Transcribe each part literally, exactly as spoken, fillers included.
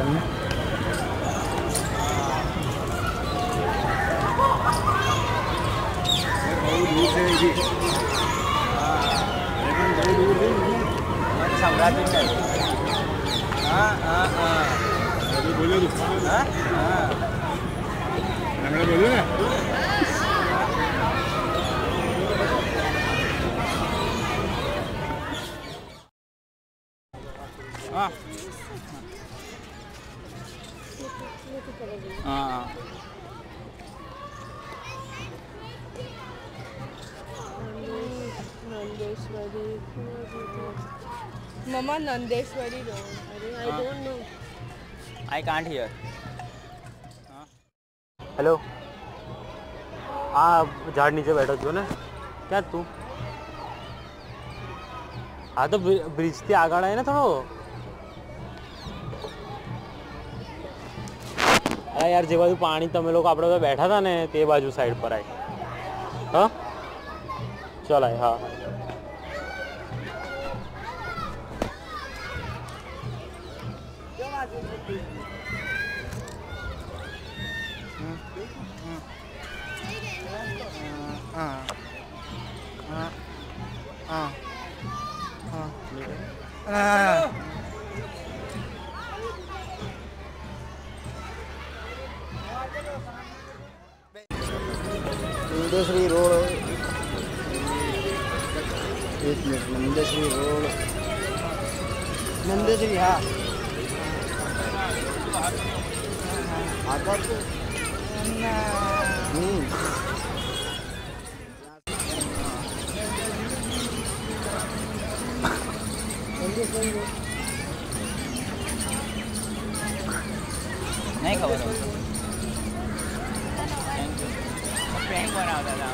में। बहुत दूर से ही बहुत दूर से सम्राट हाँ हाँ हाँ बोलो तू हाँ हाँ बोलो ना हाँ हाँ नंदेश्वरी मम्मा नंदेश्वरी रोड अरे I don't know I can't hear. Hello हाँ झाड़ नीचे बैठो जो ना क्या तू हाँ तो ब्रिज थी आगળ है ना थोड़ो अरे यार जे बाजू पानी तमे लोग આપણે તો બેઠા હતા ને તે બાજુ સાઈડ પર આય हाँ चल आए हाँ नंदेश्वरी रोड एक मिनट नंदेश्वरी रोड नंदेश्वरी हाँ आता तो नहीं खबर प्रैंक बना होता था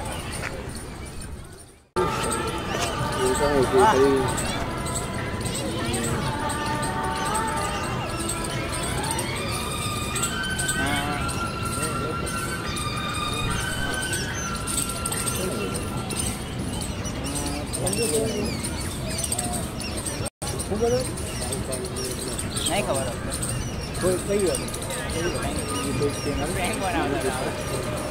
नहीं खबर कोई सही है प्रैंक बना होता था